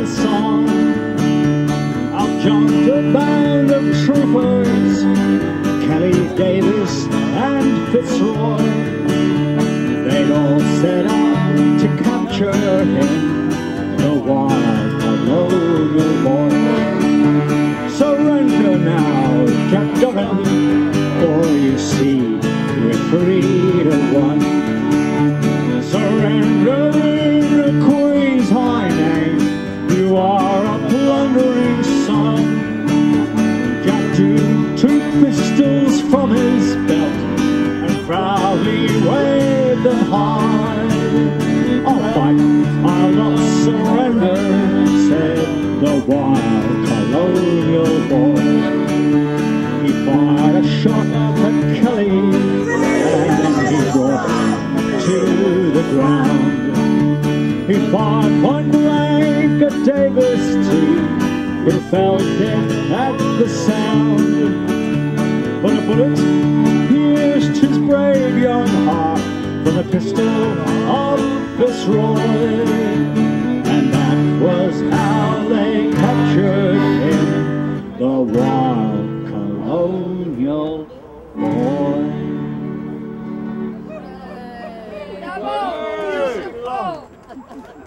his song. Out jumped a band of troopers, Kelly, Davis and Fitzroy. They'd all set out to capture him, the wild colonial boy. Surrender now, Jack Duggan, for you see we're free to run. Surrender in the Queen's high name, you are a plundering son. Jack drew 2 pistols from his belt and proudly waved them high. I'll fight, I'll not surrender, said the wild colonial boy. He fired a shot at Kelly and he brought him to the ground. He fired point blank at Davis too, who fell dead at the sound. But a bullet pierced his brave young heart from the pistol of Fitzroy, and that was how they captured him, the wild colonial boy. Bravo!